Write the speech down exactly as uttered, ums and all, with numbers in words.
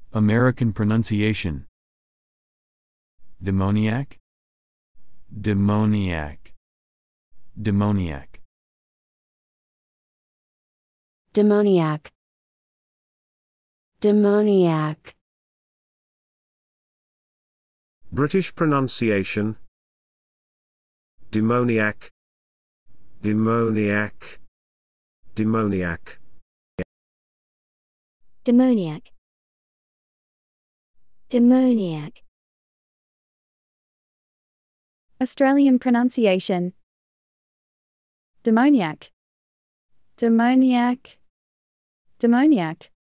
American pronunciation. Demoniac. Demoniac. Demoniac. Demoniac. Demoniac. British pronunciation. Demoniac. Demoniac. Demoniac. Demoniac. Demoniac. Australian pronunciation. Demoniac. Demoniac. Demoniac.